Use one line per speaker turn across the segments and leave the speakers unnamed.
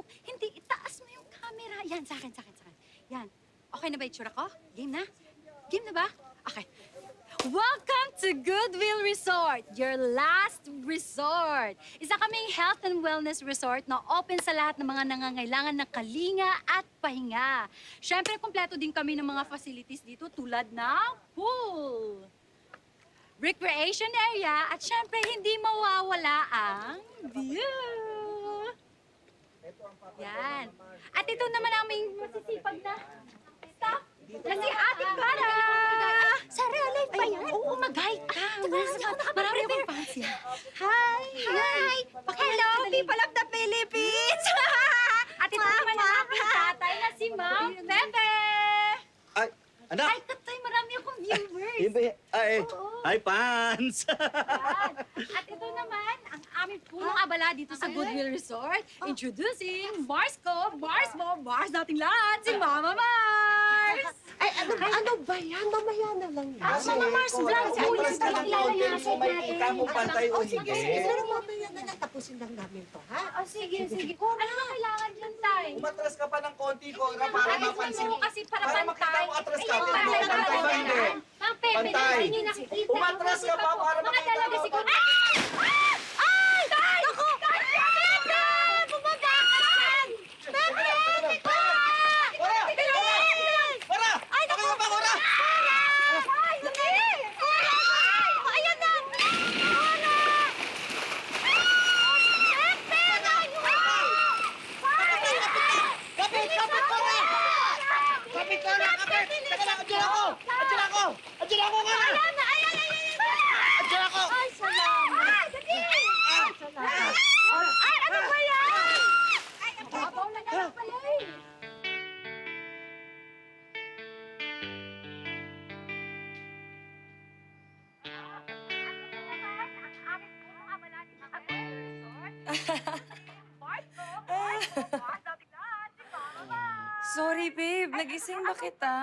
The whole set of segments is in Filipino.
Hindi, itaas mo yung camera. Yan, sa akin. Yan. Okay na ba itsura ko? Game na? Game na ba? Okay. Welcome to Goodwill Resort, your last resort. Isa kaming health and wellness resort na open sa lahat ng mga nangangailangan ng kalinga at pahinga. Siyempre, kumpleto din kami ng mga facilities dito tulad ng pool, recreation area, at siyempre, hindi mawawala ang view. Yan. At ito naman ang aming masisipag na staff na si Ate Clara.
Sarah, alive pa yan?
Oo, mag-hi ka. Marami akong fans yan.
Hi! Hi! Hello, people of the Philippines!
At ito naman ang aking tatay na si Ma'am Pepe.
Ay, anak!
Ay, tatay, marami akong viewers.
Yun ba yan? Ay,
Oo.
hi, fans!
Yan. At ito naman, ang aming punong abala dito sa Goodwill Resort. Introducing Marsco, Mars nating lahat, si Mama Mars!
Ay, ano ba yan? Mamaya na lang yan.
Mama Mars vlog po
Kung
yan.
kilala yan
Kung
makikita mo pantay o hindi.
Pero mamaya na lang. Tapusin lang namin to, ha?
Oh, sige. Ano ba kailangan dyan, tay?
Umatras ka pa ng konti, Cora, para mapansin.
Kasi para
makita
pantay.
mo atras ka.
Ayun,
Pantay ba hindi?
Ma'am Pepe,
Pantay.
hindi niyo nakikita.
Umatras ka pa para
Mga
makita
talaga
mo.
siguro. Ay! Tay! Ako! Pepe! Bumaba ka dyan! Pepe!
Cora! Cora!
Ay, naku!
Bakit ba, Cora?
Ay, hindi! Ayan na! Cora! Pepe!
Kapit, Cora! Kapit, Cora! Kapit! Teka lang, andyan ako! Andyan ako nga!
Ayan!
Andyan ako!
Ay, salamat! Ay, dali! Ay, salamat! Ay, ano ba yan? Ay, ang babaw na naman pala eh!
Sorry, babe. Nagising ba kita?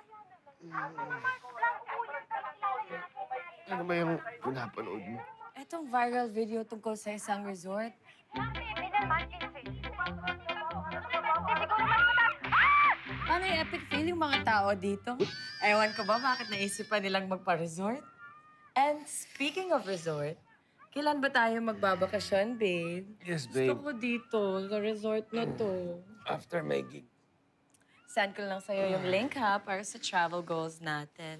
Ano ba yung pinapanood mo?
Etong viral video tungkol sa isang resort. Paano yung epic feel yung mga tao dito? Ewan ko ba bakit naisipan nilang magpa-resort? And speaking of resort, kailan ba tayo magbabakasyon, babe?
Yes,
Gusto ko dito, sa resort na to.
After my gig.
Send ko lang sa'yo yung link, ha, para sa travel goals natin.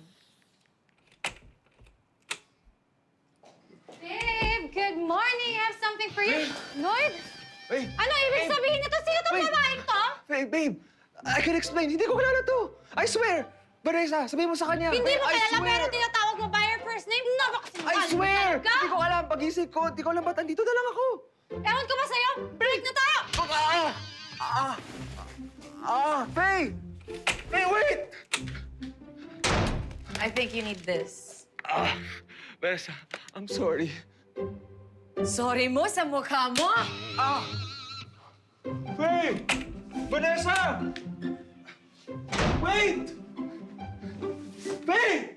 Babe, good morning! I have something for you. Lloyd?
Hey!
Ano ibig sabihin nito? Sino tong
Wait.
babaeng to?
Hey, babe! I can explain. Hindi ko kilala to. I swear! Vanessa, sabihin mo sa kanya.
Hindi mo
I
kilala
swear.
pero tinatawag mo by your first name?
I swear!
Ka?
Hindi ko alam. Pag-isip ko, hindi ko alam ba't andito na lang ako.
Ewan ko ba sa'yo? Break na tayo!
Faye! Faye, wait!
I think you need this.
Vanessa, I'm sorry.
Sorry mo sa mukha mo!
Faye! Vanessa! Wait! Faye!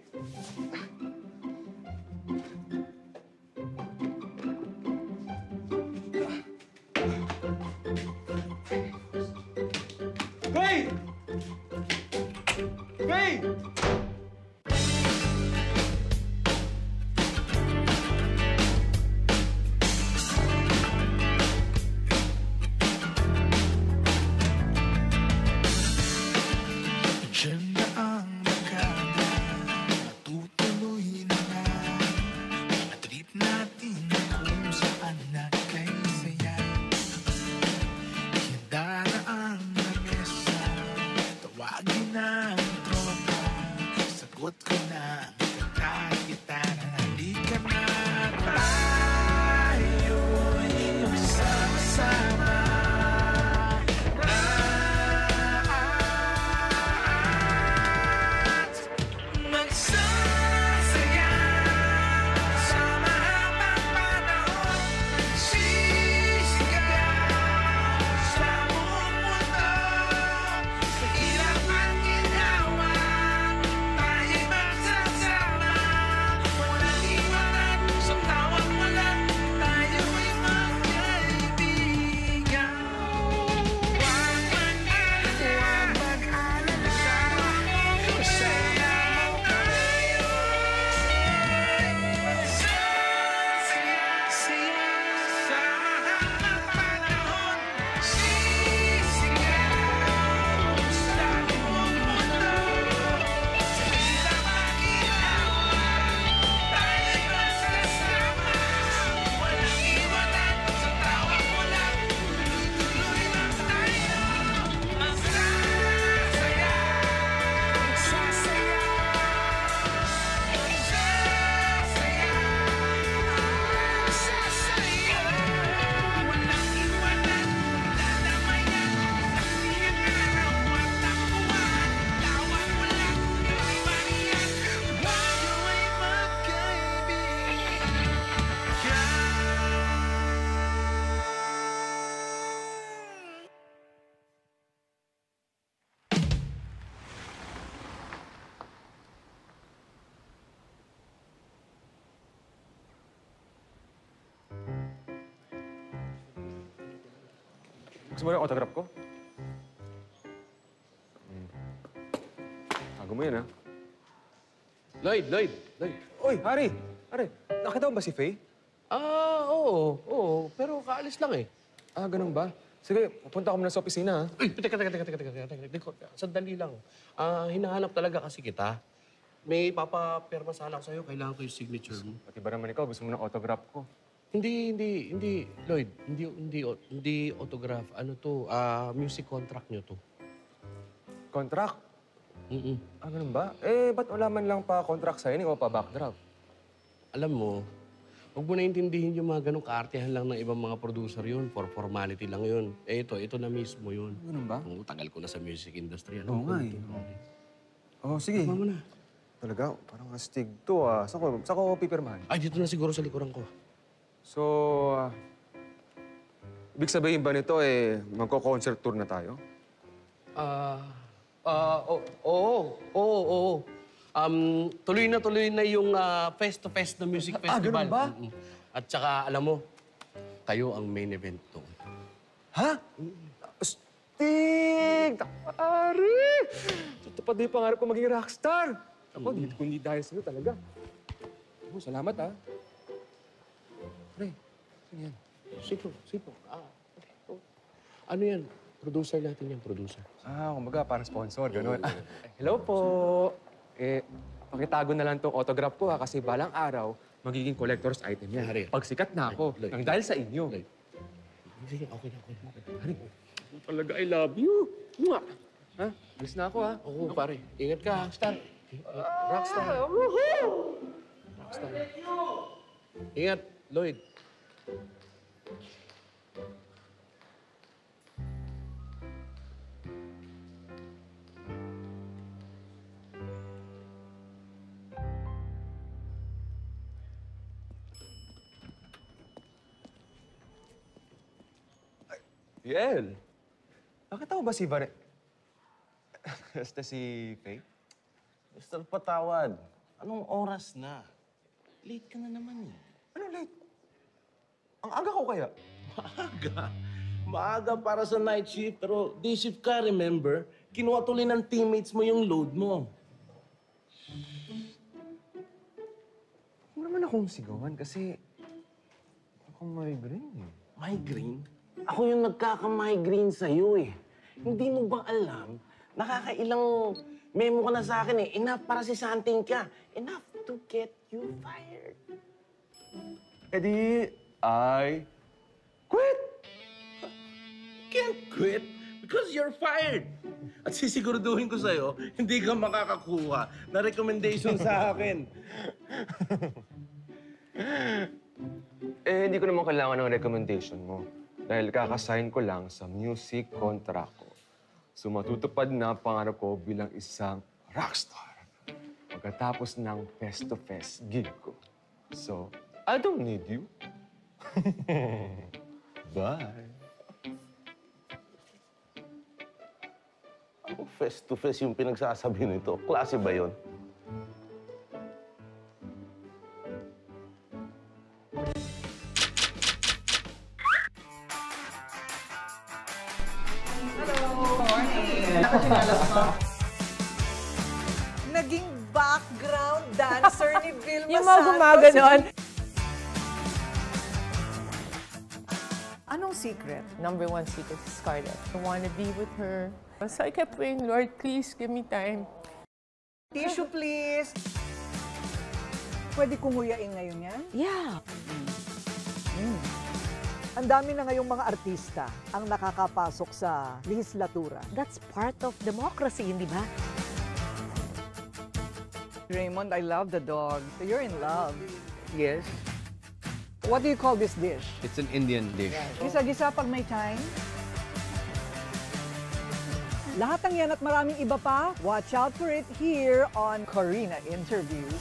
Faye! Faye!
Diyan na ang maganda
Gusto mo na yung autograph ko? Tago mo yan, ha?
Lloyd.
Uy, Harry! Harry, nakita mo ba si Faye?
Oo. Pero kaalis lang eh.
Ah, ganun ba? Sige, punta ko muna sa opisina, ha?
Uy, teka. Sandali lang. Hinahanap talaga kasi kita. May papapirma sana ako sa'yo. Kailangan ko yung signature mo.
Pati ba naman ikaw, gusto mo ng autograph ko?
Hindi, Lloyd. Hindi autograph. Ano to? Music contract nyo to.
Contract?
Mm-mm.
Ah, ganun ba? Ba't wala man lang pa contract signing o pa backdraft?
Alam mo, huwag mo na intindihin yung mga ganong kaartehan lang ng ibang mga producer yun. For formality lang yun. Ito na mismo yun.
Ganun ba?
Ang tagal ko na sa music industry.
Oo nga eh. Oh, sige.
Tama mo na.
Talaga, parang astig to, ah. Saan ko pipirmahan?
Ay, dito na siguro sa likuran ko.
So, ibig sabihin ba nito, magko-concert tour na tayo?
Oo. Tuloy na yung Fest na music festival.
ganun ba?
Mm-mm. At saka, alam mo, kayo ang main event doon.
Ha? Astig! Takari! Tutupad na yung pangarap ko maging rockstar. Ako, kundi dahil sa'yo talaga. Oh, salamat, ha? Pre, sino yan?
Sipo. Ano yan? Producer natin yan, producer.
Kumbaga, parang sponsor, gano'n. Hello po. Pakitago na lang tong autograph ko, ha, kasi balang araw, magiging collector's item yan.
Hari.
Pag sikat na ako,
Lloyd.
nang dahil sa inyo.
Sige, okay na.
Hari, talaga, I love you. Mwah! Ha? Alis na ako, ha?
Oo, pare. Ingat ka, star. Rockstar. Rockstar. Ingat, Lloyd.
Yel! Nakita mo ba si Vare... Basta si Faye?
Mr. Patawad, anong oras na? Late ka na naman eh.
Ano late? Ang aga ko kaya?
Maaga. Maaga para sa night shift, pero day shift ka, remember? Kinuha tuloy ng teammates mo yung load mo.
Huwag mo naman akong sigawan kasi... akong migraine eh.
Migraine? Ako yung nagkaka-migraine sa'yo eh. Hindi mo ba alam? Nakakailang memo ka na sa akin eh. Enough para si Santing ka. Enough to get you fired.
Eh di, I quit!
Can't quit because you're fired. At sisiguraduhin ko sa'yo, hindi ka makakakuha na recommendation sa akin.
Hindi ko naman kailangan ng recommendation mo. Dahil kakasign ko lang sa music contract ko. So matutupad na ang pangarap ko bilang isang rockstar. Pagkatapos ng face-to-face gig ko. So, I don't need you. Bye.
Ano face-to-face yung pinagsasabi nito? Klase ba yun?
Naging background dancer ni Vilma
Yung mga
Santos.
gumaganon.
Anong secret?
Number one secret is Scarlett. I want to be with her. So I kept praying, Lord, please give me time.
Tissue, please. Pwede kong huyain ngayon yan?
Yeah.
Ang dami na ngayong mga artista ang nakakapasok sa lehislatura.
That's part of democracy, hindi ba?
Raymond, I love the dog. So you're in love.
Yes,
What do you call this dish?
it's an Indian dish.
Gisa-gisa pag may time. Lahat ng yan at maraming iba pa, watch out for it here on Corina Interviews.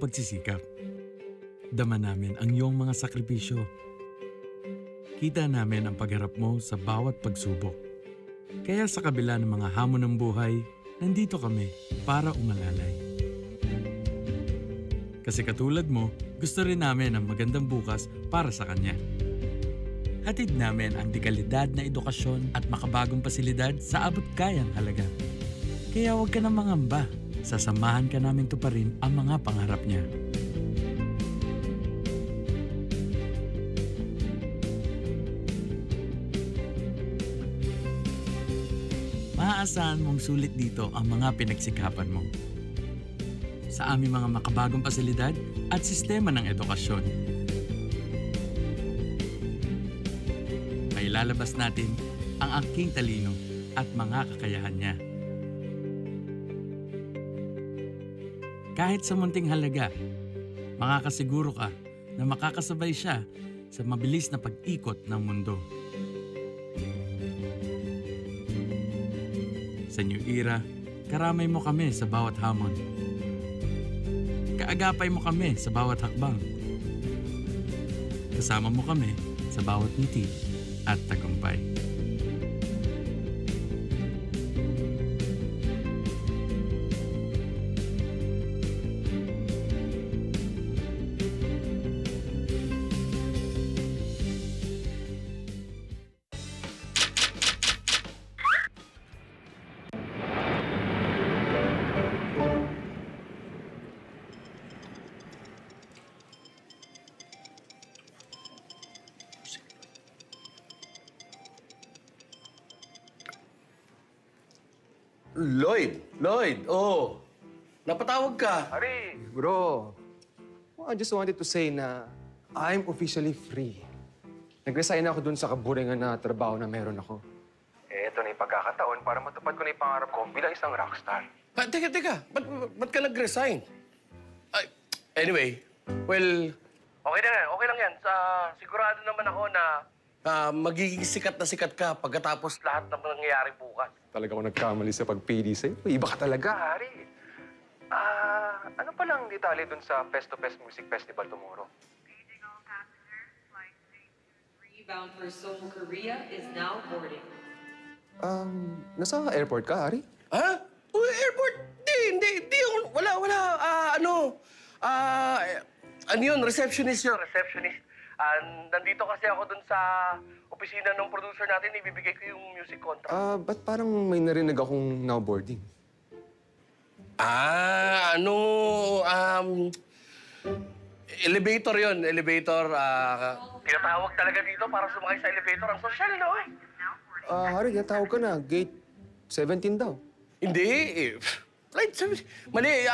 pagsisikap. Dama namin ang iyong mga sakripisyo. Kita namin ang pagharap mo sa bawat pagsubok. Kaya sa kabila ng mga hamon ng buhay, nandito kami para umalalay. Kasi katulad mo, gusto rin namin ang magandang bukas para sa kanya. Hatid namin ang dekalidad na edukasyon at makabagong pasilidad sa abot kayang halaga. Kaya huwag ka na mangamba. Sasamahan ka namin tuparin ang mga pangarap niya. Maaasahan mong sulit dito ang mga pinagsikapan mo. Sa aming mga makabagong pasilidad at sistema ng edukasyon. May lalabas natin ang aking talino at mga kakayahan niya. Kahit sa munting halaga, makakasiguro ka na makakasabay siya sa mabilis na pag-ikot ng mundo. Sa New Era, karamay mo kami sa bawat hamon. Kaagapay mo kami sa bawat hakbang. Kasama mo kami sa bawat ngiti at tagumpay.
Lloyd, oh. Napatawag ka.
Ari! Bro, I just wanted to say na I'm officially free. Nag-resign ako dun sa kaburingan na trabaho na meron ako. Ito na yung pagkakataon para matupad ko na yung pangarap ko bilang isang rockstar.
Teka. Ba't ka nag-resign? Anyway, well, okay lang yan. Sigurado naman ako na magiging sikat na sikat ka pagkatapos lahat ng nangyayari bukas.
Talaga ako nagkamali sa pag-PD sa'yo. Iba ka talaga, Hari. Ano pa lang detalye dun sa Fest to Fest Music Festival tomorrow?
Rebound for Seoul, Korea is now boarding.
Nasa airport ka, Hari?
Ha? Airport? Hindi. Wala. Ano yun? Receptionist yun. Receptionist. Nandito kasi ako dun sa opisina ng producer natin. Ibibigay ko yung music contract.
Ba't parang may narinig akong now boarding?
Elevator yun. Elevator. Tinatawag talaga dito para sumakay sa elevator. Ang social, no?
Hari, natawag ka na. Gate 17 daw.
Hindi. Flight 7. Mali.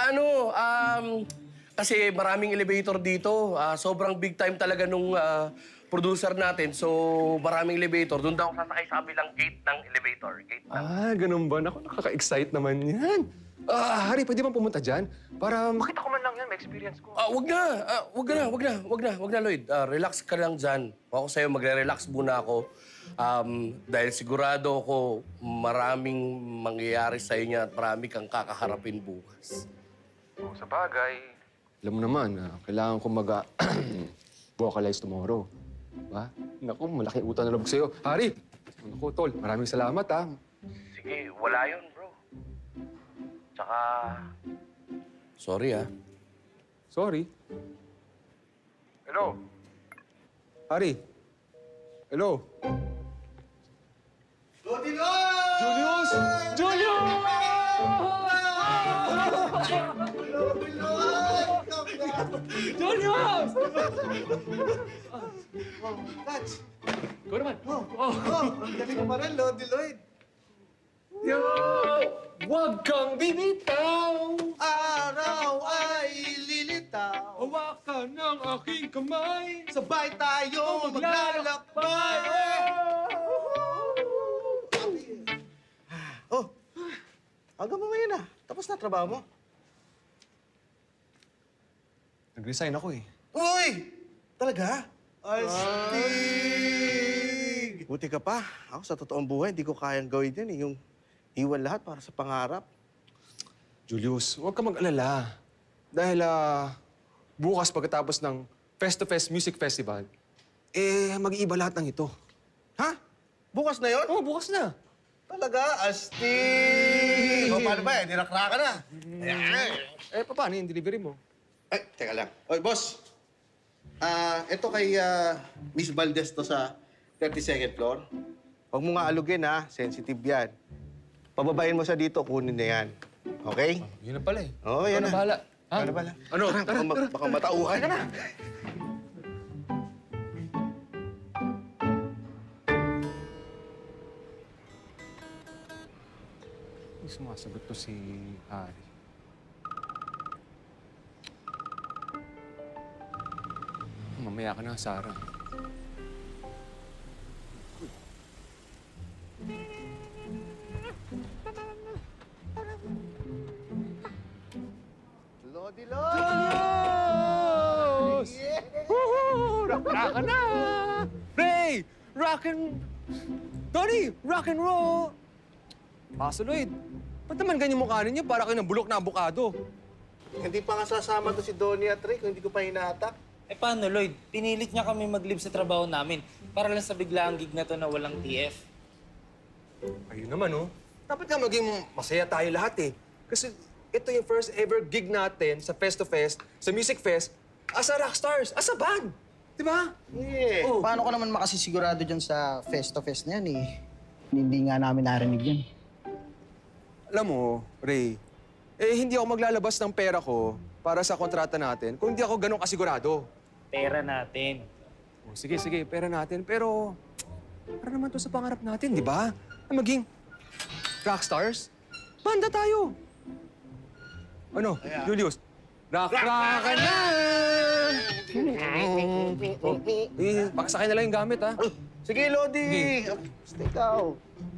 Kasi maraming elevator dito. Sobrang big time talaga nung producer natin. So, maraming elevator. Doon daw ako sasakay sa kabilang gate ng elevator. Gate na.
Ganun ba? Naku, nakaka-excite naman yan. Hari, pwede bang pumunta dyan? Para makita ko man lang yan, may experience ko.
Wag na, Lloyd. Relax ka lang dyan. Ako sa'yo, magre-relax muna ako. Dahil sigurado ako maraming mangyayari sa inyo at marami kang kakaharapin bukas.
Sa bagay. Alam mo naman, kailangan ko vocalize tomorrow. Diba? Naku, malaki utang na loob sa'yo. Hari! Naku, tol, maraming salamat, ha?
Sige, wala yun, bro. Tsaka... Sorry, ha?
Sorry? Hello? Hari? Hello? Julius! Julius! Julius! Ikaw naman.
Ang galing mo pa rin, Lodi Lloyd.
Yo! Huwag kang bibitaw!
Araw ay lilitaw.
Hawakan ng aking kamay!
Sabay tayo maglalakbay. Oh, hanggang mamaya na. Tapos na trabaho mo.
Nag-resign ako eh.
Uy! Talaga? Astig! Buti ka pa. Ako sa totoong buhay, hindi ko kayang gawin yan eh. Yung iwan lahat para sa pangarap.
Julius, huwag ka mag-alala. Dahil bukas pagkatapos ng Fest to Fest Music Festival, mag-iiba lahat ng ito.
Ha? Bukas na yon?
Oo, bukas na.
Talaga? Astig! O, paano ba? Dinakra ka na.
Paano yung delivery mo?
Ay, teka lang. Oy, boss. Ito kay Miss Valdez to sa 32nd floor. Huwag mo nga alugin, ha? Sensitive yan. Pababayin mo siya dito, kunin na yan. Okay?
Yun na pala eh.
Oo, yan na.
Bahala. Ha?
Ano ba lang?
Ano?
Tara, baka matauhan. Tara na.
Sumasagot to si Harry. Mamaya ka na, Sarah.
Lodi,
Diyos! Woohoo! Rock ka na! Ray! Rock and... Tony! Rock and roll! Paso, Lloyd. Ba't naman ganyan mukha ninyo? Para kayo ng bulok na abukado.
Hindi pa nga sasama to si Donnie at Rick kung hindi ko pa hinatak.
Paano, Lloyd? Pinilit niya kami mag-leave sa trabaho namin para lang sa biglaang gig na to na walang TF.
Ayun naman, oh. Dapat nga maging masaya tayo lahat, eh. Kasi ito yung first ever gig natin sa Fest to Fest, sa Music Fest, as a rockstars, as a band. Di ba?
Yeah.
Oh. Paano ka naman makasisigurado dyan sa Fest to Fest na yan, eh? Hindi nga namin narinig yan.
Alam mo, Ray, hindi ako maglalabas ng pera ko para sa kontrata natin kung hindi ako ganun kasigurado.
Pera natin.
Oh, sige, pera natin. Pero, para naman to sa pangarap natin, di ba? Na maging rockstars. Banda tayo. Ano, Julius? Rock ka na! Pakasakay na lang yung gamit, ha?
Sige, Lodi!
Sige.
Stay down.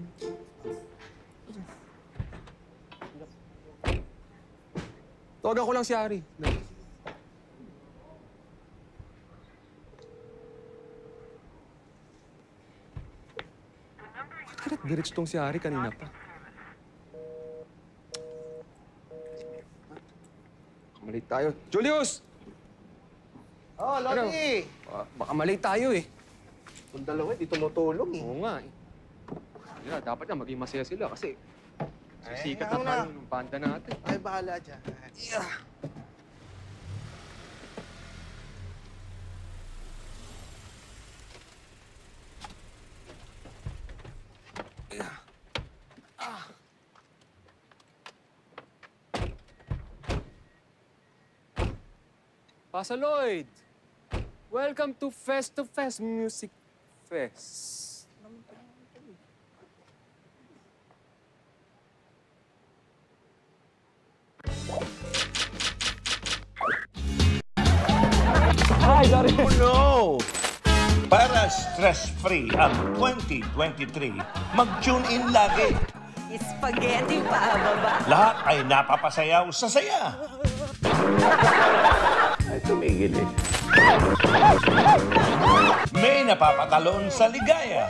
Tawagan ko lang si Ari. Bakit diretso tong si Ari kanina pa? Malate tayo. Julius!
Oh, Lodi!
Baka malate tayo eh.
Kung dalawa, di tumutulong eh.
Oo nga eh. Yeah, dapat nga maging masaya sila kasi sisikat na tayo ng banda natin.
Ay, bahala dyan.
Yeah. Pasa Lloyd! Welcome to Fest Music Fest.
Hi, sorry.
Oh no! Para stress-free ang 2023, mag-tune in lagi.
Spaghetti pa, baba.
Lahat ay napapasayaw sa saya.
Ay, tumigil eh.
May napapatalon sa ligaya.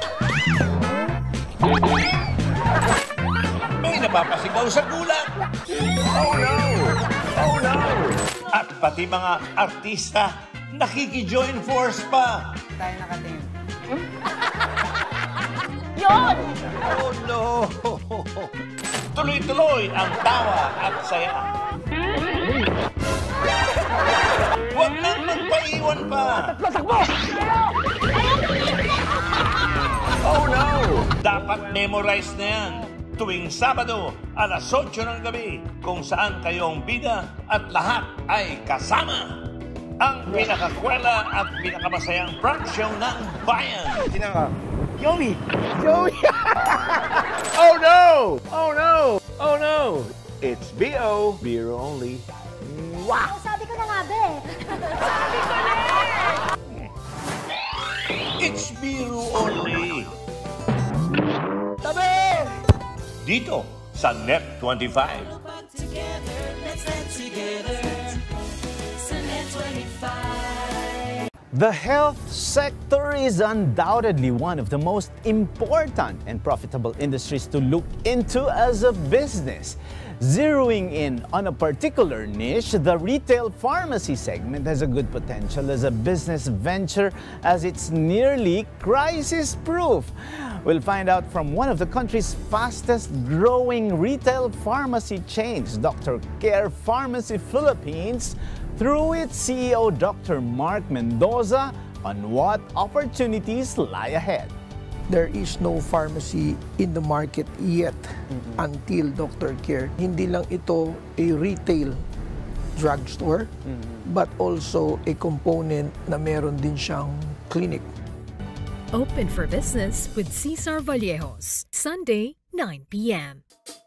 May napapasigaw sa gulat.
Oh no! Oh no!
At pati mga artista, nakiki-join force pa.
Tayo nakatingin.
Yon! Oh no! Tuloy-tuloy ang tawa at saya. Huwag nang magpaiwan pa.
Takbo! Oh no!
Dapat memorize na yan. Tuwing Sabado, alas 8 ng gabi, kung saan kayong bida at lahat ay kasama. Ang pinakakwela at pinakamasayang prank show ng bayan.
Sino ka?
Joey!
Joey! Oh no! Oh no! Oh no! It's B.O. Beer only. Mwah!
Oh, sabi ko na nga, be. Sabi ko na!
It's Biro Only.
Tabi!
Dito sa Net 25.
The health sector is undoubtedly one of the most important and profitable industries to look into as a business. Zeroing in on a particular niche, the retail pharmacy segment has a good potential as a business venture as it's nearly crisis-proof. We'll find out from one of the country's fastest-growing retail pharmacy chains, Dr. Care Pharmacy Philippines, through its CEO, Dr. Mark Mendoza, on what opportunities lie ahead.
There is no pharmacy in the market yet until Dr. Care. Hindi lang ito a retail drugstore, but also a component na meron din siyang clinic.
Open for business with Cesar Vallejos, Sunday, 9 p.m.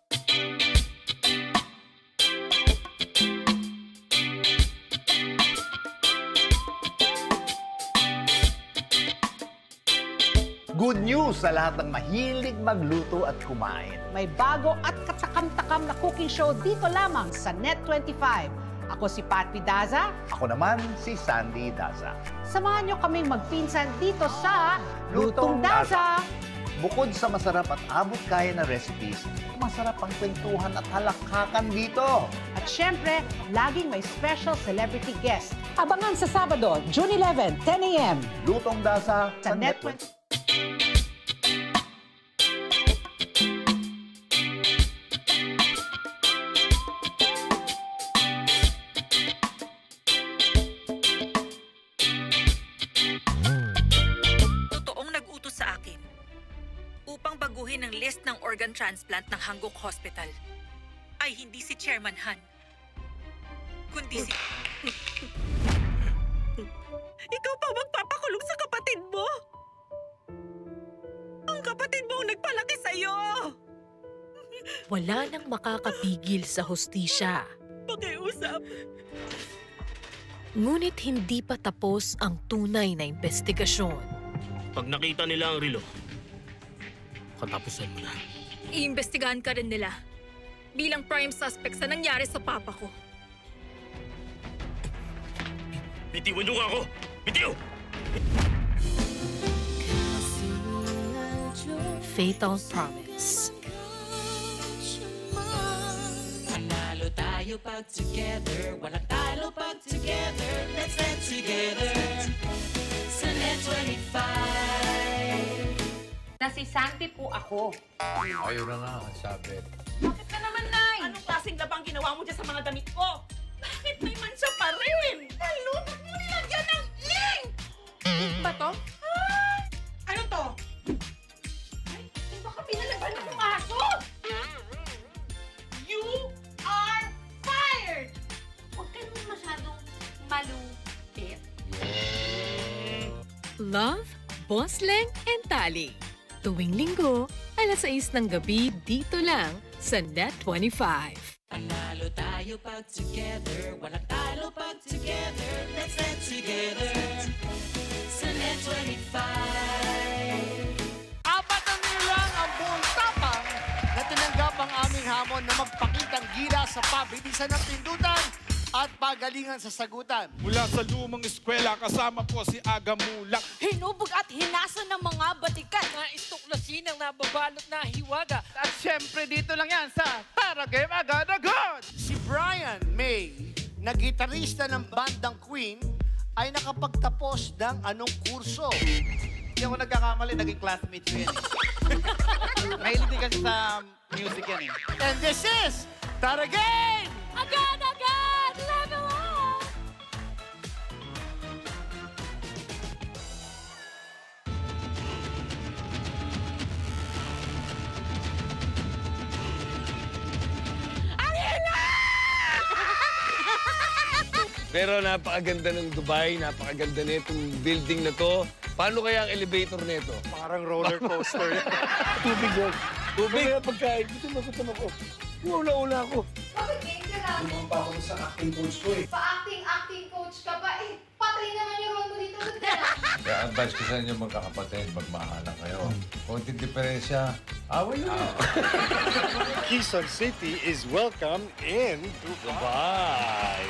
Good news sa lahat ng mahilig magluto at kumain.
May bago at katakam-takam na cooking show dito lamang sa Net25. Ako si Patty Daza.
Ako naman si Sandy Daza.
Samahan niyo kaming magpinsan dito sa Lutong Daza.
Bukod sa masarap at abot kaya na recipes, masarap ang kwentuhan at halakhakan dito.
At syempre, laging may special celebrity guest. Abangan sa Sabado, June 11, 10 a.m.
Lutong Daza
sa Net25.
Ang list ng organ transplant ng Hanggok Hospital ay hindi si Chairman Han, kundi si... Ikaw pa magpapakulong sa kapatid mo? Ang kapatid mo ang nagpalaki sa'yo!
Wala nang makakapigil sa hustisya.
Pakiusap.
Ngunit hindi pa tapos ang tunay na investigasyon.
Pag nakita nila ang relo, katapusan mo na.
Iimbestigahan ka rin nila bilang prime suspect sa nangyari sa papa ko.
Bitiwan niyo ako! Bitiw!
Fatal Promise.
Panalo tayo pag together, walang talo pag together. Let's stand together sa Net25.
Na si Santi po ako.
Ayaw na nga, sabi.
Bakit ka naman, Nay? Anong klaseng labang ginawa mo dyan sa mga damit ko? Bakit may mansa pa rin? Nalunod mo nilagyan ng ink! Ink ba to? Ah! Ano to? Ay, baka pinalaban ng aso! You are fired! Huwag ka naman masyadong malupit.
Love, Boss Leng, and Tali. Tuwing linggo, alas 6 ng gabi dito lang sa Net25.
Panalo tayo pag together, walang talo pag together. Let's stand together sa Net25.
Apat na nilang ang buong tapang na tinanggap ang aming hamon na magpakitang gila sa pabilisan ng pindutan at pagalingan sa sagutan.
Mula sa lumang eskwela, kasama po si Aga Mulak.
Hinubog at hinasa ng mga batikan. Naistuklasin ang nababalot na hiwaga.
At syempre dito lang yan sa Para Game Agad-Agad! Si Brian May, na gitarista ng bandang Queen, ay nakapagtapos ng anong kurso?
Hindi ako nagkakamali, naging classmate ko yan. Mahilig din kasi sa music yan eh.
And this is Para Game!
Agad-agad! Level up!
Pero napakaganda ng Dubai, napakaganda nitong building na to. Paano kaya ang elevator nito?
Parang roller coaster.
Tubig yun. Tubig? Kaya pagkain, gutom ako. Una ako.
Bakit game ka lang?
Tumang pa ako sa acting coach ko eh.
Pa-acting coach ka pa eh. Patay naman yung role mo dito. Doon ka lang.
Kaya advice ko sa inyo magkakapatid, magmahalan kayo. Konting diferensya, away na.
Quezon City is welcome in Dubai.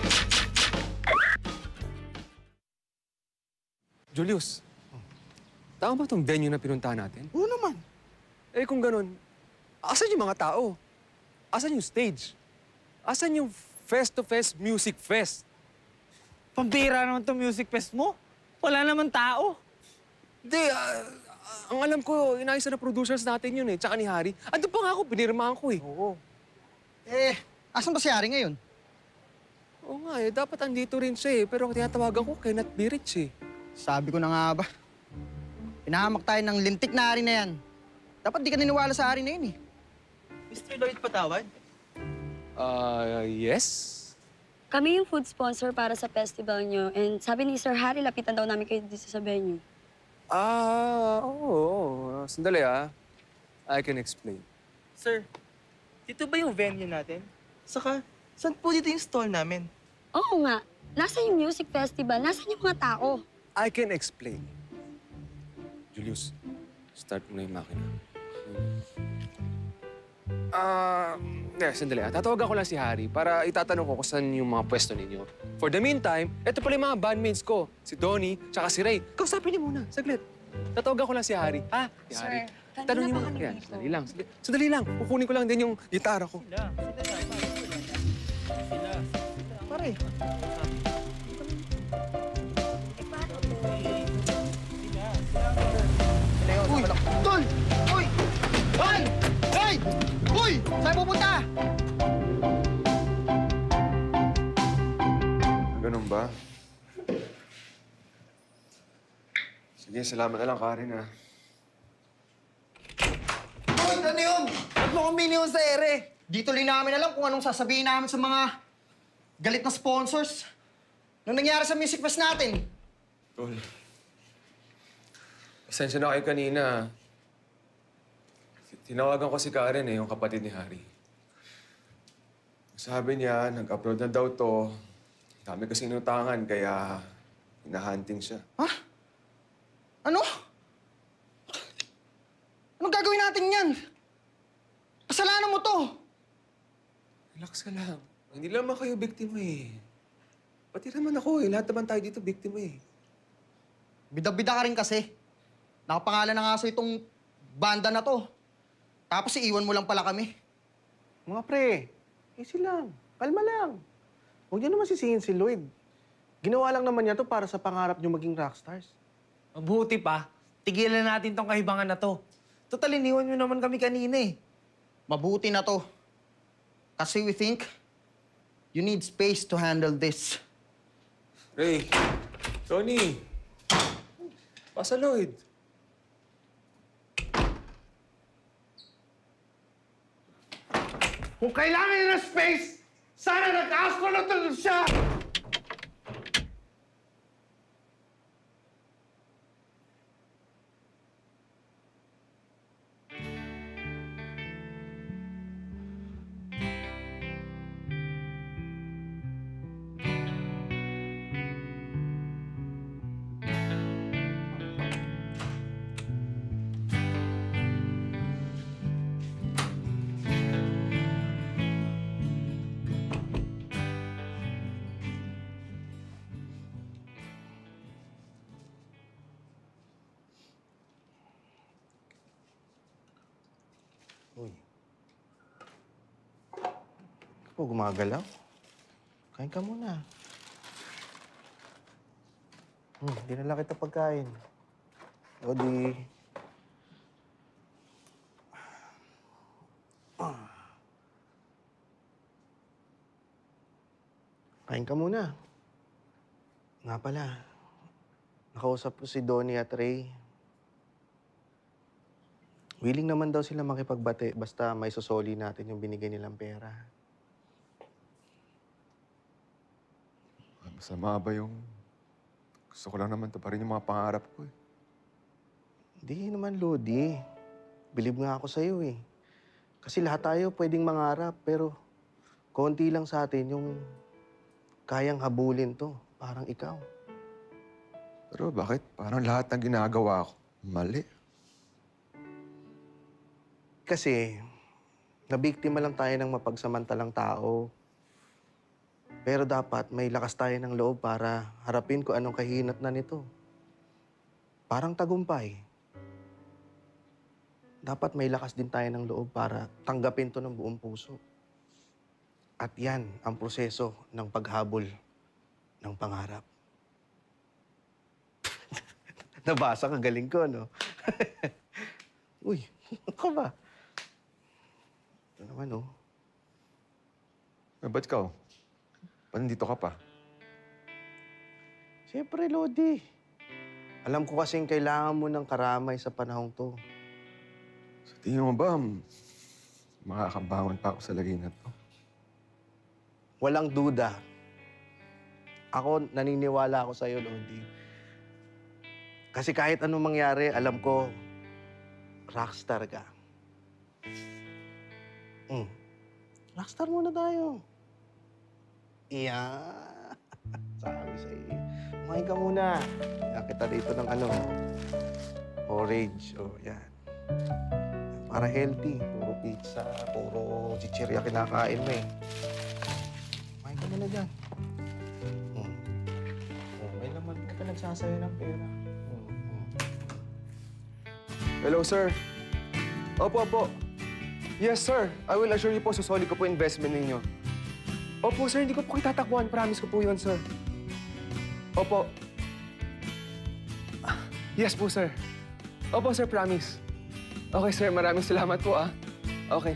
Julius, Tama ba itong venue na pinuntahan natin?
Oo naman.
Eh kung ganun, asan yung mga tao? Asan yung stage? Asan yung Fest-to-Fest Music Fest?
Pambira naman itong music fest mo. Wala naman tao.
Hindi, ang alam ko, inayos na producers natin yun eh, tsaka ni Harry. Andun pa nga ako, pinirmahan ko eh.
Oo. Eh, asan ba si Harry ngayon?
Oo nga eh, dapat andito rin siya eh. Pero tinatawagan ko, cannot be reached eh.
Sabi ko na nga ba. Pinahamak tayo ng lintik na Harry na yan. Dapat di ka niniwala sa Harry na yun eh.
Mr. Lloyd patawad?
Yes?
Kami yung food sponsor para sa festival nyo. And sabi ni Sir Harry, lapitan daw namin kayo dito sa venue.
Oo. Sandali I can explain.
Sir, dito ba yung venue natin? Saka, saan po dito yung stall namin?
Oo nga. Nasa yung music festival? Nasaan yung mga tao?
I can explain. Julius, start mo na yung makina. Sandali. Tatawagan ko lang si Harry para itatanong ko kung saan yung mga pwesto ninyo. For the meantime, eto pala yung mga bandmates ko. Si Donnie, tsaka si Ray. Kausapin niyo muna, saglit. Tatawagan ko lang si Harry. Si Harry. Tanongin mo. Yan, sandali lang. Sandali lang. Kukunin ko lang din yung gitara ko.
Pare. Uy! Tol! Uy! Hoy! Hoy! Uy! Saan pupunta?
Ganun ba? Sige, salamat na lang, Karen,
Uy! Ano yun? Ba't mo kong minihon sa ere? Dito rin namin alam kung anong sasabihin namin sa mga galit na sponsors. Nung nangyari sa music fest natin.
Tol. Pasensya na kayo kanina. Tinawagan ko si Karen yung kapatid ni Harry. Sabi niya, nag-upload na daw to. Dami kasi inutangan, kaya hinahunting siya.
Ha? Ano? Anong gagawin natin yan? Kasalanan mo to.
Relax ka lang. Hindi naman kayo biktima eh. Pati naman ako eh. Lahat naman tayo dito biktima eh.
Bida-bida ka rin kasi. Nakapangalan na nga sa itong banda na to. Tapos iiwan mo lang pala kami.
Mga pre, easy lang. Kalma lang. Huwag niyo naman sisihin si Lloyd. Ginawa lang naman niya to para sa pangarap niyo maging rockstars.
Mabuti pa, tigilan natin tong kahibangan na to. Total, iniwan nyo naman kami kanina eh.
Mabuti na to. Kasi we think you need space to handle this.
Ray, Tony, pasa Lloyd.
Kung kailangan niya ng space, sana nag-astronaut na siya!
Uy. Ako, gumagalaw. Kain ka muna. Dinala kita pagkain. O di... Kain ka muna. Nga pala, nakausap ko si Donnie at Ray. Willing naman daw sila makipagbate basta may susoli natin yung binigay nilang pera.
Masama ba yung... Gusto ko lang naman to pa rin yung mga pangarap ko eh.
Hindi naman, Lodi. Believe nga ako sa'yo eh. Kasi lahat tayo pwedeng mangarap, pero konti lang sa atin yung kayang habulin to. Parang ikaw.
Pero bakit? Parang lahat ng ginagawa ko, mali.
Kasi, nabiktima lang tayo ng mapagsamantalang tao. Pero dapat may lakas tayo ng loob para harapin kung anong kahinat na nito. Parang tagumpay.
dapat may lakas din tayo ng loob para tanggapin to ng buong puso. At yan ang proseso ng paghabol ng pangarap. Nabasa ka, galing ko, no? Uy, ako ba? Ito naman, oh.
Ba't ka? Ba't nandito ka pa?
Siyempre, Lodi. Alam ko kasing kailangan mo ng karamay sa panahong to.
Sa tingin mo ba, makakabangon pa ako sa lagay na to?
Walang duda. Ako, naniniwala ako sa'yo, Lodi. Kasi kahit anong mangyari, alam ko, rockstar ka. Rockstar muna tayo. Sabi sa'yo. Kumain ka muna. Nakita dito ng orange. Yan. Para healthy. Puro pizza, puro chichirya kinakain mo eh. Kumain ka muna dyan. May naman ka pa nagsasayo ng pera.
Hello, sir. Opo. Yes, sir. I will assure you po, susoli ko po investment ninyo. Opo, sir. Hindi ko po kayo tatakbuhan. Promise ko po yun, sir. Opo. Yes po, sir. Opo, sir. Promise. Okay, sir. Maraming salamat po, ah. Okay.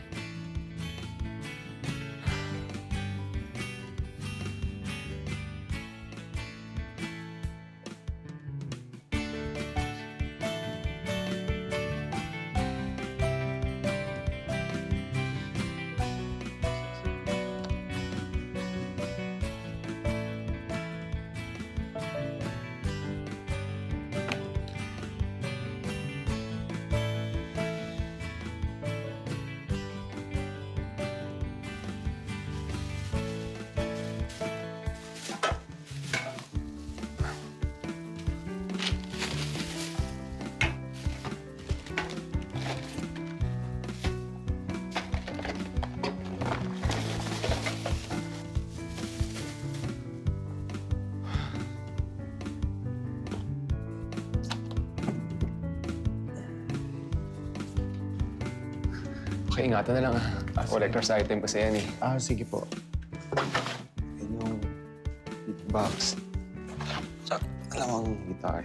Okay, ingatan na lang, ah. Collector's item kasi yan, eh.
Sige po.
Yan yung box. Tsaka, alam mo ang guitar.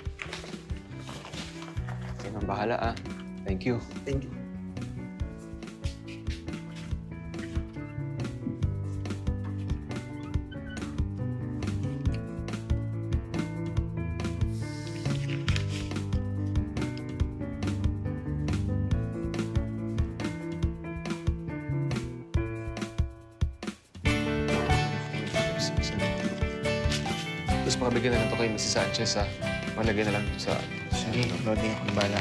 Kayo nang bahala, ah. Thank you.
Thank you.
Tapos pakabigyan na lang ito kay Mrs. Sanchez, ha? Malagay na lang ito sa...
Sige, Lodi. Akong bala.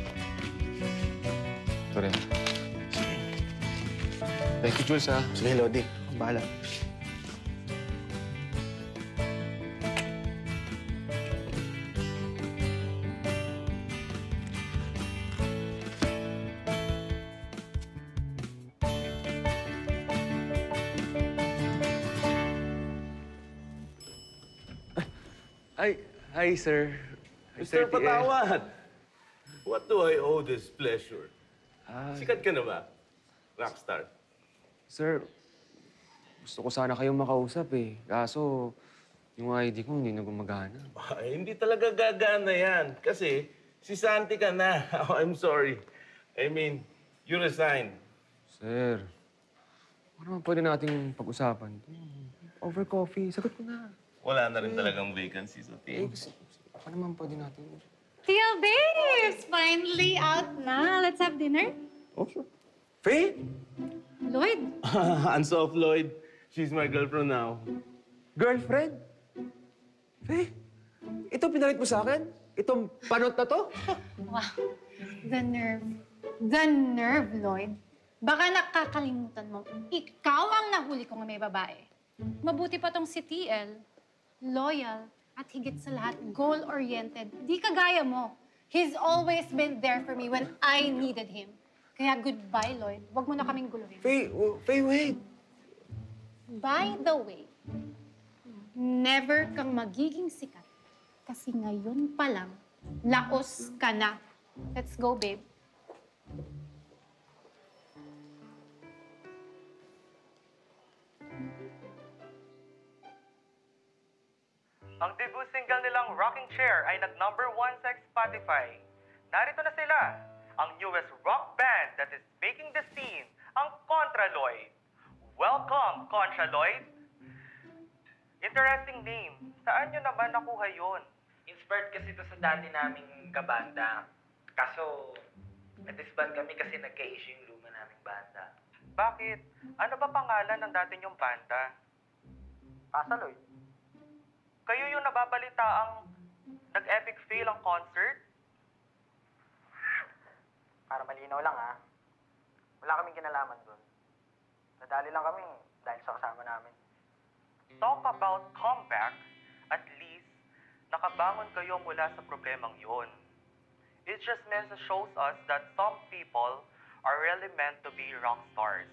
Ito rin. Thank you, Jules, ha?
Sige, Lodi. Akong bala.
Hi, sir.
Mr. Patawad! What do I owe this pleasure? Sikat ka na ba? Rockstar.
Sir, gusto ko sana kayong makausap, eh. Kaso, yung ID ko hindi na gumagana.
Hindi talaga gagana yan. Kasi, si Santi ka na. Oh, I'm sorry. I mean, you resigned.
Sir, ano naman pwede nating pag-usapan? Over coffee, sagot ko na.
Wala na rin talagang vacancy sa team.
Ano naman pwede natin?
Tia Babes! Finally out na. Let's have dinner.
Oh, sure. Faye?
Lloyd?
Hands off, Lloyd. She's my girlfriend now.
Girlfriend? Faye, ito pinalit mo sa akin? Itong panot na to?
Wow. The nerve. The nerve, Lloyd. Baka nakakalimutan mo, ikaw ang nahuli ko nga may babae. Mabuti pa tong si TL. Loyal, at higit sa lahat, goal-oriented. Di kagaya mo. He's always been there for me when I needed him. Kaya goodbye, Lloyd. Huwag mo na kaming guluhin.
Faye, wait.
By the way, never kang magiging sikat. Kasi ngayon pa lang, laos ka na. Let's go, babe.
Ang debut single nilang Rocking Chair ay nag-number 1 sa Spotify. Narito na sila, ang newest rock band that is making the scene, ang Contra Lloyd. Welcome, Contra Lloyd! Interesting name. Saan nyo naman nakuha yun?
Inspired kasi ito sa dati naming kabanda. Kaso, na-disband kami kasi nagka-issue yung luma naming banda.
Bakit? Ano ba pangalan ng dati nyong banda?
Lloyd.
Kayo yung nababalitaang nag-epic fail ang concert?
Para malinaw lang wala kaming kinalaman doon. Nadali lang kami dahil sa kasama namin.
Talk about comeback, at least nakabangon kayo mula sa problemang yon. It just means it shows us that some people are really meant to be rock stars.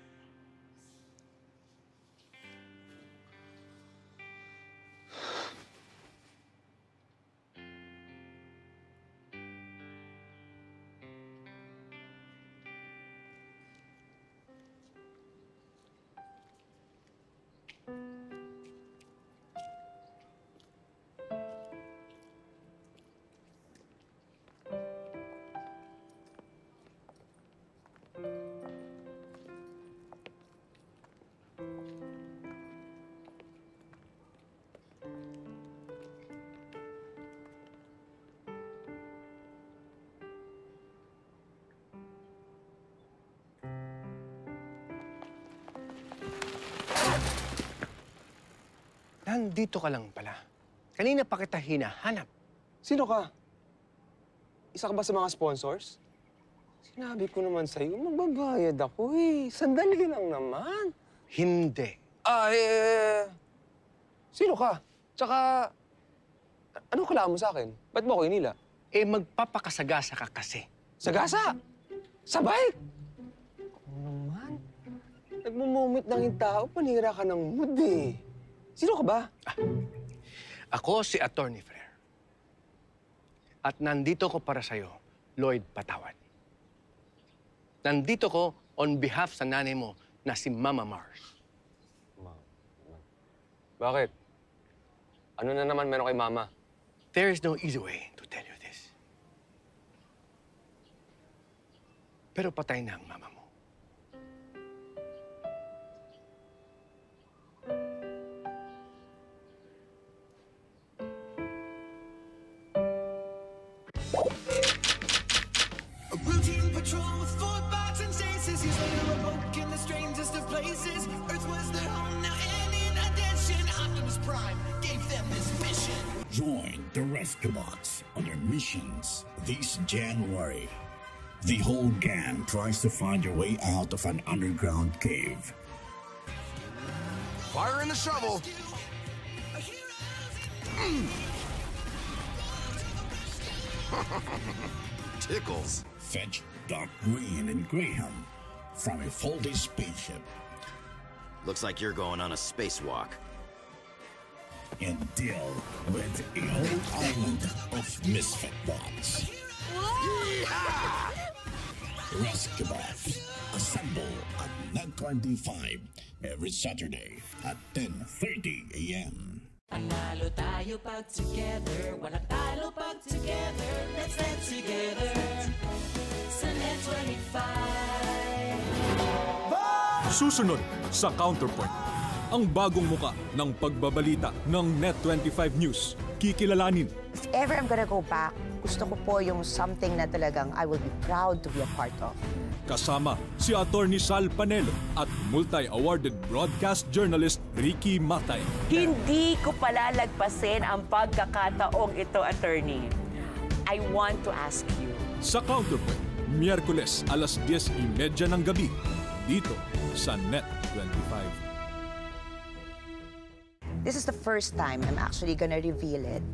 Nandito ka lang pala. Kanina pa kita hinahanap.
Sino ka? Isa ka ba sa mga sponsors? Sinabi ko naman sa'yo, magbabayad ako eh. Sandali lang naman.
Hindi.
Sino ka? Tsaka, anong kailangan mo sa akin? Ba't mo ako inila?
Magpapakasagasa ka kasi.
Sagasa? Sa bike? Ano naman? Nagmumumit ng yung tao, panira ka ng mood eh. Sino ka ba?
Ako si Attorney Frere. At nandito ko para sa'yo, Lloyd Patawad. Nandito ko on behalf sa nanay mo na si Mama Mars.
Bakit? Ano na naman meron kay Mama?
There is no easy way to tell you this. Pero patay na ang mama mo.
A routine patrol with 4 bots and chases. He's later awoke in the strangest of places. Earth was their home now, and in addition, Optimus Prime gave them this mission.
Join the Rescue Bots on their missions this January. The whole gang tries to find their way out of an underground cave.
Fire in the shovel.
Tickles. Fetch Doc Green and Graham from a faulty spaceship.
Looks like you're going on a spacewalk.
And deal with a whole island of misfit bots. Rescue Bots. Assemble at Net25 every Saturday at 10:30 a.m.
Panalo tayo pag together, walang talo pag together. Let's stand together sa Net25.
Susunod sa Counterpoint, ang bagong muka ng pagbabalita ng Net25 News. Kikilalanin.
If ever I'm gonna go back, gusto ko po yung something na talagang I will be proud to be a part of.
Kasama si Attorney Sal Panelo at multi-awarded broadcast journalist Ricky Matay.
Hindi ko palalagpasin ang pagkakataong ito, attorney. I want to ask you.
Sa Counterpoint, Miyerkules alas 10:30 ng gabi, dito sa Net25.
This is the first time I'm actually gonna reveal it.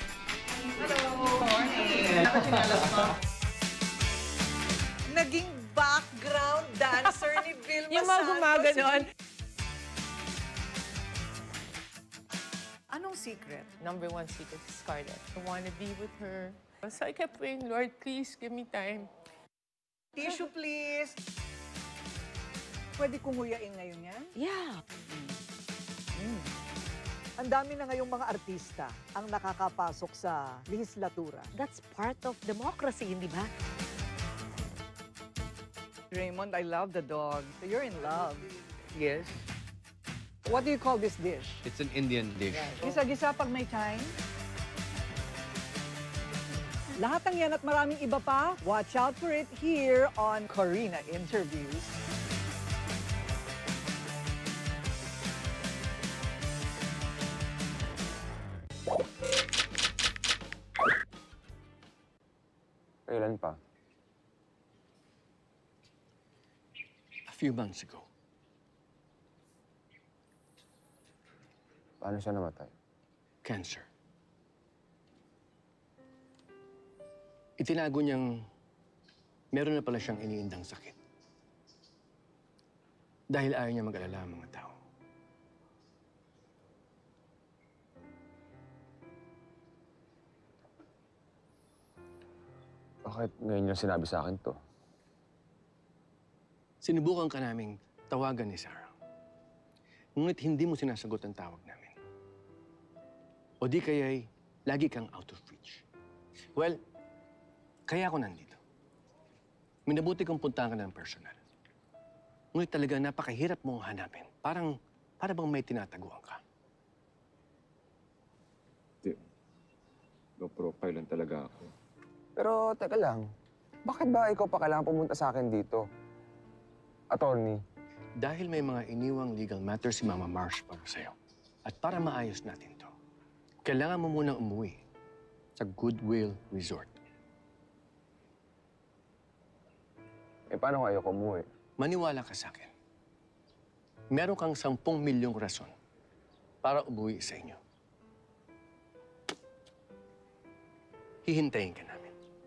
Naging
background dancer ni Vilma
Yung mga
Santos.
gumaganon.
Anong secret?
Number one secret is Scarlett. I wanna be with her. So I kept praying, Lord, please give me time.
Tissue, please. Pwede kumuyain ngayon yan?
Yeah.
Ang dami na ngayong mga artista ang nakakapasok sa lehislatura.
That's part of democracy, hindi ba?
Raymond, I love the dog. So you're in love.
Yes.
What do you call this dish?
It's an Indian dish.
Gisa-gisa pag may time. Lahat ng yan at maraming iba pa, watch out for it here on Corina Interviews.
Kailan pa?
A few months ago.
Paano siya namatay?
Cancer. Itinago niyang meron na pala siyang iniindang sakit. Dahil ayaw niya mag-alala ang mga tao.
Bakit ngayon niya sinabi sa akin to?
Sinubukan ka naming tawagan ni Sarah. Ngunit hindi mo sinasagot ang tawag namin. O di kaya'y lagi kang out of reach. Well, kaya ako nandito. Minabuti kong puntahan ka ng personal. Ngunit talaga napakahirap mong hanapin. Para bang may tinataguan ka.
Low profile lang talaga ako. Pero teka lang, bakit ba ikaw pa kailangan pumunta sa akin dito? Attorney.
Dahil may mga iniwang legal matters si Mama Marsh para sa'yo. At para maayos natin to, kailangan mo munang umuwi sa Goodwill Resort.
Eh, paano kung ayoko umuwi?
Maniwala ka sa akin. Meron kang 10 milyong rason para umuwi sa inyo. Hihintayin ka namin.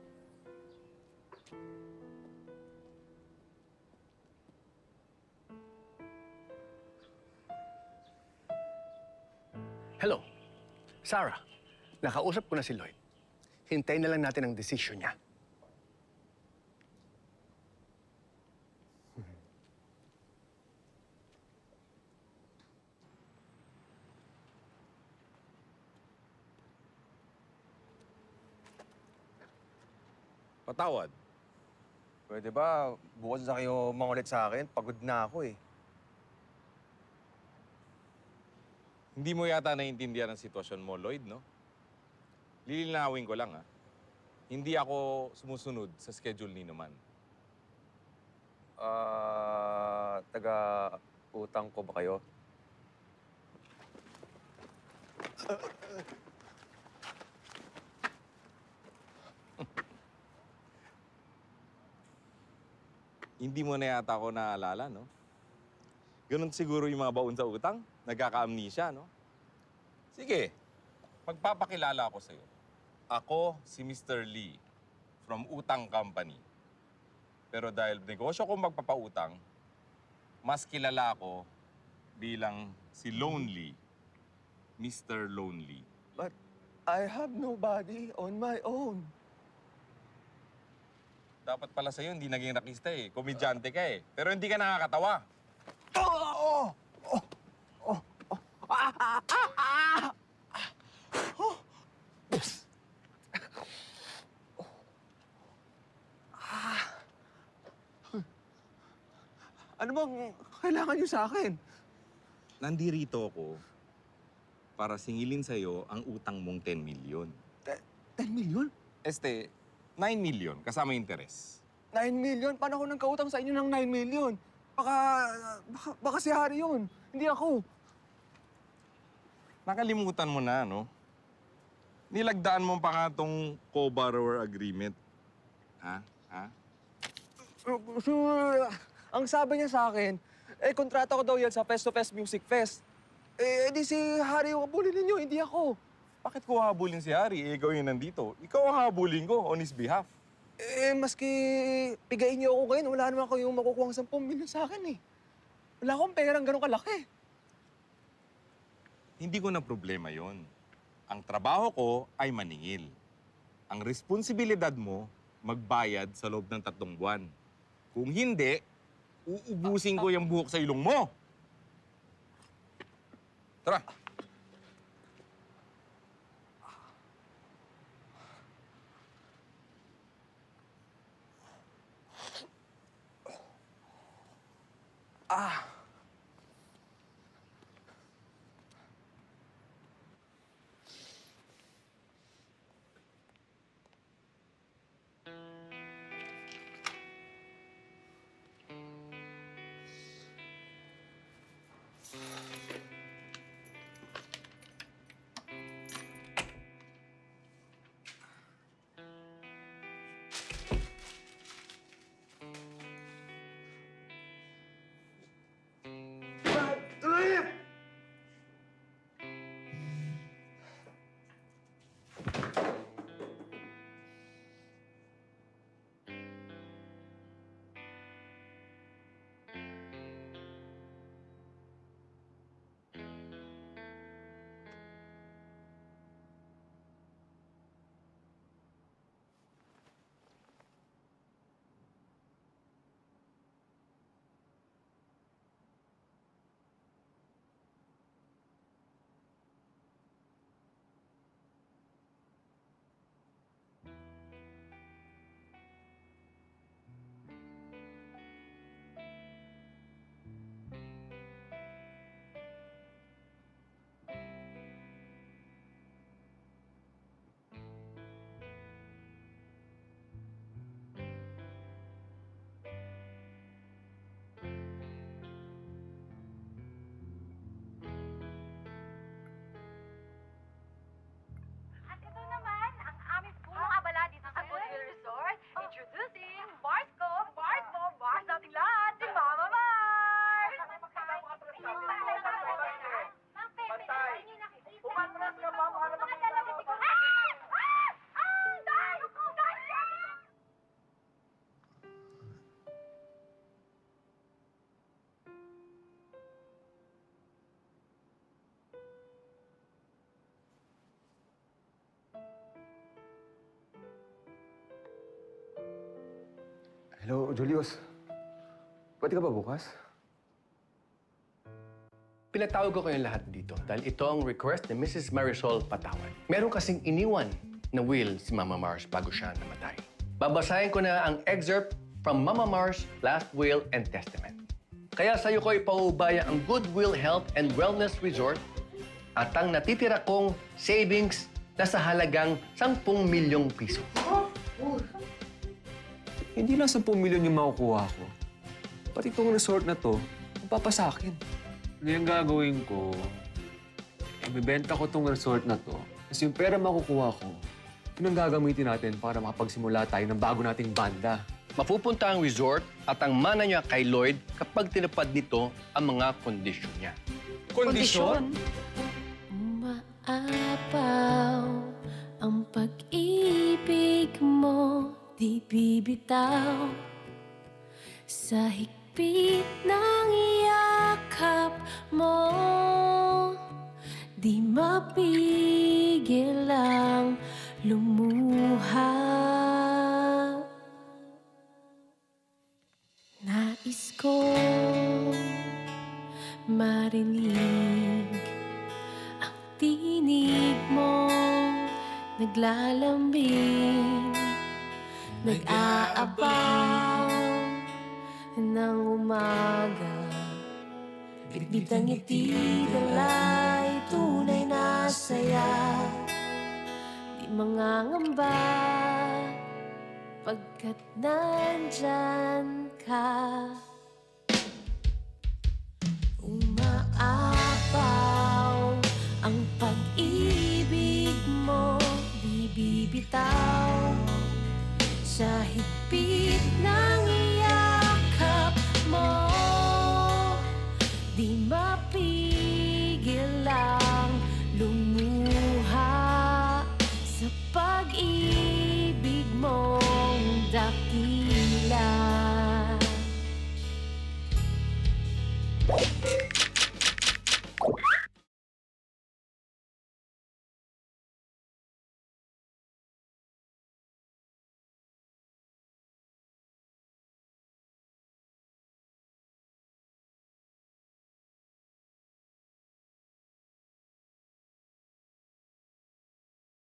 Hello, Sarah. Nakausap ko na si Lloyd. Hintayin na lang natin ang desisyon niya.
Patawad. Pwede ba bukas na kayo mangulit sa akin? Pagod na ako eh.
Hindi mo yata naiintindihan ang sitwasyon mo, Lloyd, no? Lilinawin ko lang, ha? Hindi ako sumusunod sa schedule ni Numan.
Taga-utang ko ba kayo?
Hindi mo na yata ako naaalala, no? Ganun siguro yung mga baon sa utang. Nagkaka-amnesia, no? Sige, magpapakilala ako sa'yo. Ako si Mr. Lee from Utang Company. Pero dahil negosyo kong magpapautang, mas kilala ako bilang si Lonely, Mr. Lonely.
But I have nobody on my own.
Dapat pala sa'yo, hindi naging rakista eh. Komedyante ka eh. Pero hindi ka nakakatawa.
Ano bang kailangan niyo sa akin?
Nandirito ako para singilin sa'yo ang utang mong 10 million.
10 million?
9 million, kasama interes.
9 million? Paano ako nang kautang sa inyo ng 9 million? Baka si Harry yun. Hindi ako.
Nakalimutan mo na, no? Nilagdaan mo pa nga tong co-borrower agreement. Ha?
Ang sabi niya sa akin, kontrata ko daw yan sa Fest to Fest Music Fest. Di si Harry yung habulin ninyo, hindi ako.
Bakit ko habulin si Harry? Ikaw yung nandito. Ikaw ang habulin ko on his behalf.
Maski pigain niyo ako ngayon, wala naman kayong makukuha 10 milyon sa akin eh. Wala akong perang gano'ng kalaki.
Hindi ko na problema yon. Ang trabaho ko ay maningil. Ang responsibilidad mo, magbayad sa loob ng 3 buwan. Kung hindi, uubusin ko yung buhok sa ilong mo. Tara.
Hello, Julius. Pwede ka ba bukas?
Pinatawag ko kayong lahat dito dahil ito ang request ni Mrs. Marisol Patawan. Meron kasing iniwan na will si Mama Mars bago siya namatay. Babasahin ko na ang excerpt from Mama Mars' last will and testament. Kaya sa'yo ko ipaubaya ang Goodwill Health and Wellness Resort at ang natitira kong savings na sa halagang 10 milyong piso.
Hindi lang 10 milyon yung makukuha ko. Pati itong resort na to, mapapasakin. Ngayon gagawin ko, ibibenta ko itong resort na to. Kasi yung pera makukuha ko, yun ang gagamitin natin para makapagsimula tayo ng bago nating banda.
Mapupunta ang resort at ang mana niya kay Lloyd kapag tinupad nito ang mga kondisyon niya.
Kondisyon?
Maapaw ang pag-ibig mo, di bibitaw sa higpit ng yakap mo, di mapigil ang lumuha. Nais ko marinig ang tinig mo, naglalambing, nag-aabaw ng umaga. Bitbit ang ngiti, dalay, tunay na saya. Di mangangamba, pagkat nandyan ka. Umaapaw ang pag-ibig mo, di bibitaw sa higpit na